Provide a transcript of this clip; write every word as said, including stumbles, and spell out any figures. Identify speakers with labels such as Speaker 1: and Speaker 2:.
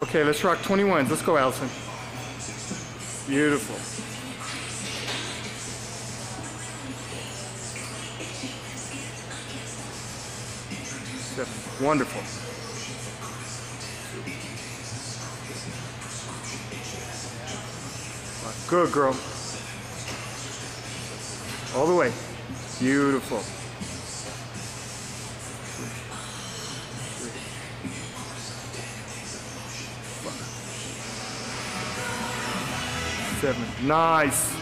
Speaker 1: Okay, let's rock twenty-ones. Let's go, Allison. Beautiful. Seven. Wonderful. Good, girl. All the way. Beautiful. Seven. Nice.